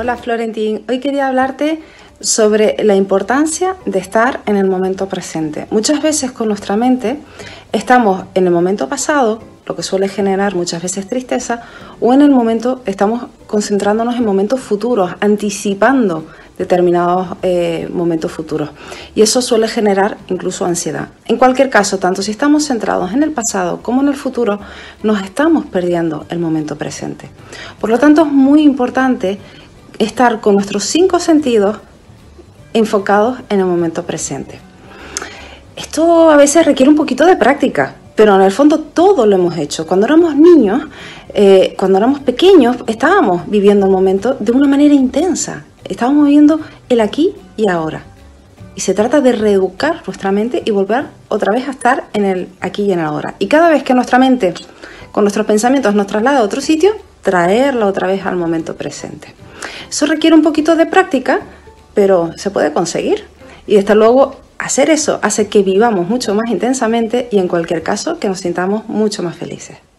Hola Florentín, hoy quería hablarte sobre la importancia de estar en el momento presente. Muchas veces con nuestra mente estamos en el momento pasado, lo que suele generar muchas veces tristeza, o en el momento estamos concentrándonos en momentos futuros, anticipando determinados momentos futuros, y eso suele generar incluso ansiedad. En cualquier caso, tanto si estamos centrados en el pasado como en el futuro, nos estamos perdiendo el momento presente. Por lo tanto, es muy importante estar con nuestros 5 sentidos enfocados en el momento presente. Esto a veces requiere un poquito de práctica, pero en el fondo todo lo hemos hecho. Cuando éramos niños, cuando éramos pequeños, estábamos viviendo el momento de una manera intensa. Estábamos viviendo el aquí y ahora. Y se trata de reeducar nuestra mente y volver otra vez a estar en el aquí y en el ahora. Y cada vez que nuestra mente, con nuestros pensamientos, nos traslada a otro sitio, traerla otra vez al momento presente. Eso requiere un poquito de práctica, pero se puede conseguir. Y desde luego, hacer eso hace que vivamos mucho más intensamente y en cualquier caso que nos sintamos mucho más felices.